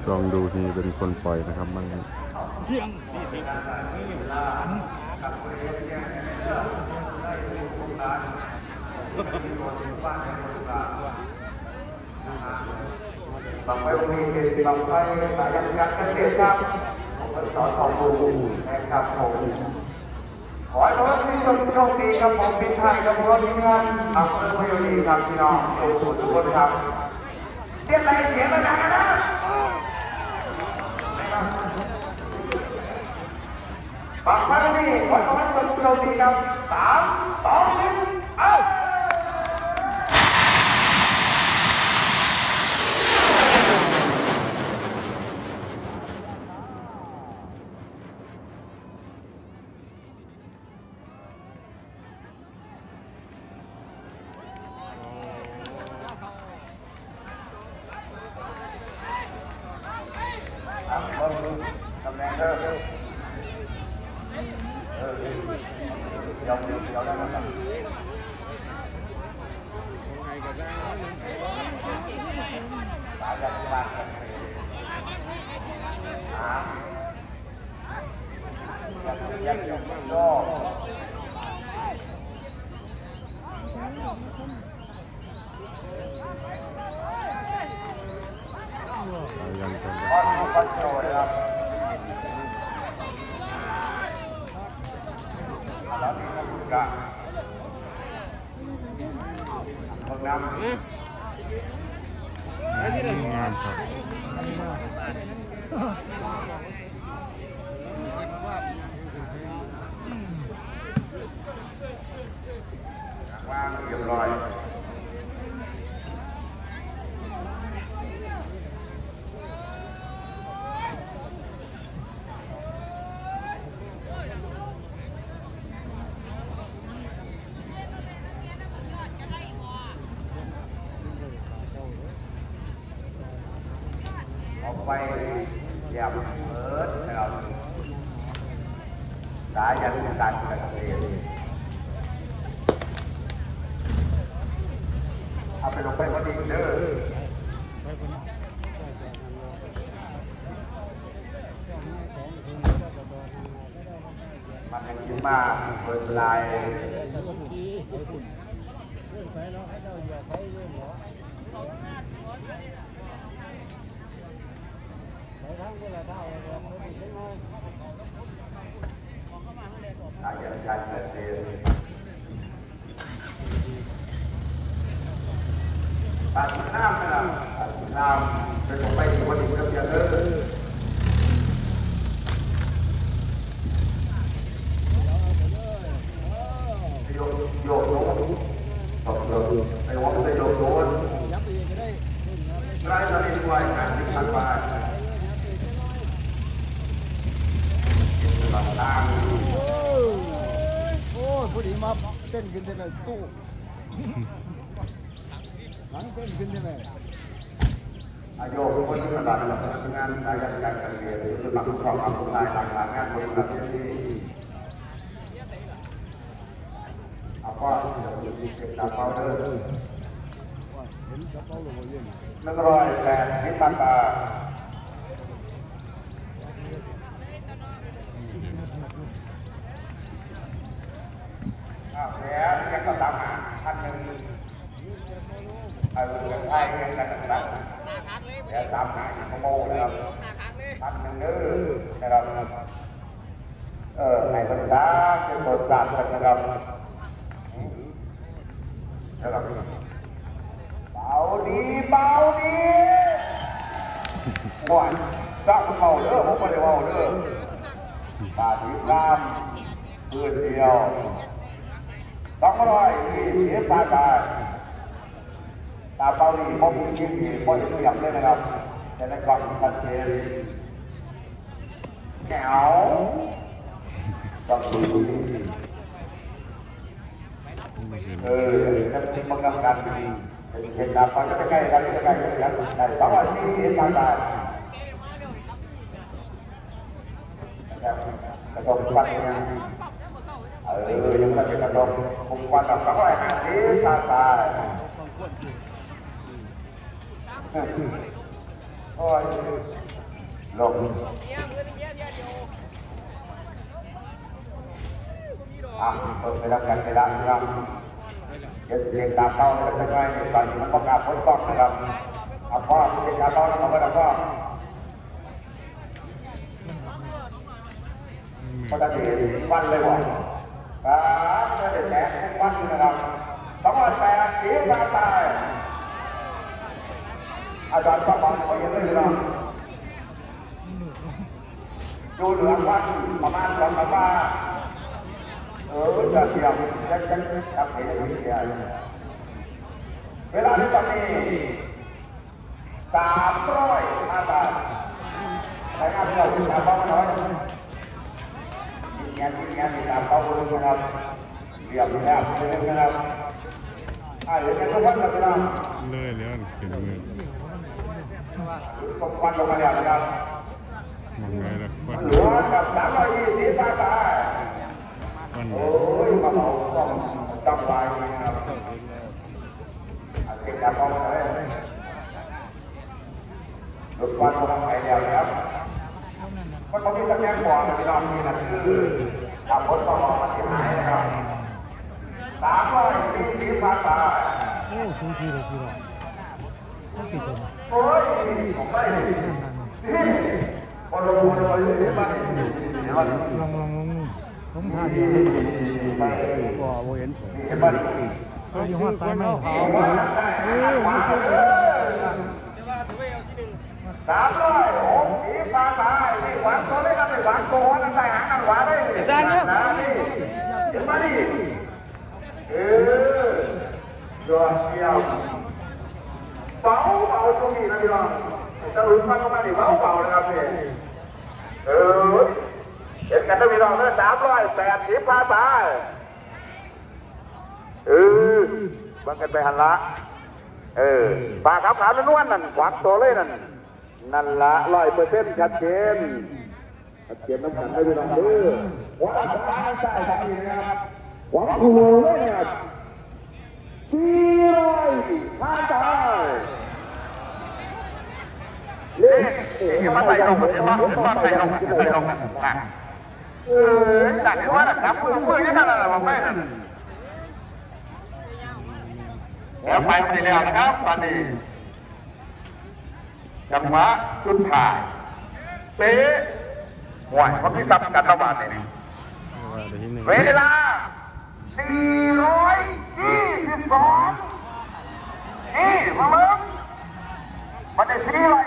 ลองดูทีเป็นคนปล่อยนะครับมันเที่ยง40 บางไฟมีบางไฟสายันยักษ์กันเสียครับต่อสองบูนะครับผมขอให้ทุกท่านโชคดีครับผมปิดท้ายกับรถงานทำเพื่อดีครับพี่น้องทุกคนครับเสียงอะไรเสียงอะไรนะบางไฟมีขอให้ทุกท่านโชคดีครับ3 2 1เอาตำแหน่งเดิมยาวได้ไหมครับสายจากบ้านกันยังโยกคอนโทรลครับแล้วนี่ก็คุณกะคนนำงานครับวางเรียบร้อยไปเหยียบเอิร์ดนะครับสายยันการกระเทียมเอาไปลงไปพอดีเด้อมันยังคิดมากเปิดลายอาจจะการเกิดเองตัดน้ำนะครับตัดน้ำจะลงไปที่วันนี้ก็จะเลิกโยกโยกโยกตบโยกไอ้วัวจะโยกโยนไล่เราเองไว้งานที่ทำไปโอ้ยพอดีมาเต้นขึ้นได้เลยตู้หลังเต้นขึ้นได้เลยอายุคนที่ตลาดหลักงานสายการการเรียนหรือหลักครองความลายหลักงานบริษัทที่เอาพ่อเดี๋ยวมีเก็บดาวเฝ้าเด้อ108นิตันตาแผลยังก็ตามมาท่านหนึ่งกันไทยกันต่างๆแผลตามหาขโมยนะครับท่านหนึ่งนะครับในสัปดาห์เป็นตัวจัดนะครับเบาดีบ่อยจับเมาเด้อผมไม่ได้เมาเด้อตาดีรามเพื่อนเดียว200ที่เสียตาเปาดีผมยิงดีพอจะเทียบเลยนะครับจะได้ความชัดเจนแก้วต้องดูจะมีประกันการดีเห็นดาบเขาจะใกล้กันจะใกล้กันแต่200ที่เสียตากระดกควันยังมันจะกระดกคุมควันแบบ250ตาโอ้ยลงเปิดไปรับกันไปรับนะครับเดี๋ยวเรียนตามเต้าเลยจะง่ายตอนนี้มันประกาศพ้นกล้องนะครับเอาพ่อเรียนตามเต้าแล้วเขาไปแล้วก็ก็จะมีวันเลยว่ะครับจะได้แจกทุกวันนะครับ208สีฟ้าตายอาจารย์ก็บอกเขาอย่างนี้นะดูเหลืองวันประมาณ2 สัปดาห์จะเทียบจะทำให้ได้ดีเวลาที่ตอนนี้300 บาทใช้งานเราที่300น้อยที่งานมี300นะครับเรียบแล้วนะครับเดี๋ยวจะวันกันนะเลยแล้วเสียงเลยก็ควันลงมาแล้วนะครับมองไงล่ะควันหลวงกับ320สีฟ้าตายควันโอ้ยมาเอาต้องจำไว้นะครับเก็บยาต้องเลยรถควันลงไปแล้วนะครับมันต้องมีตะแกรงก่อนนะครับนี่นะคือขับรถต้องมองมันเสียหายนะครับ340สีฟ้าตายโอ้ยทีเลยโอ้ยผมไม่คนลงมือเลยเดี๋ยวมันผมทานเองก็โมเห็นก็อยู่หัวใจไม่ขาว 306สีฟ้าตายนี่หวานโตได้กันไม่หวานโกนั่นใส่หางกันหวานได้สร้างเนี่ยเห็นไหมนี่ยอดเยี่ยมเบาช่วงนี้นะพี่น้องจะลุ้นฟังเข้ามาดิเบานะครับพี่เห็นกันนะพี่น้องเนอะ380ฟ้าตายบังกันไปหันละปลาขาวๆนวลนั่นขวักตัวเลยนั่นละ100%ชัดเจนน้ำกันได้พี่น้องหวังซ้ายใช่นะครับหวังกูเลยเนี่ย400ฟ้าตายเล่นมาใส่ลงมาใส่ลงจัดว่านะครับเพื่อนยังไงล่ะบอกแม่แล้วไปไม่ได้แล้วนะครับตอนนี้จังหวะสุดท้ายเป๊ะห่วยเขาพิซับกันระบาดนี่เวลา422นี่มาเบิ้งมันได้400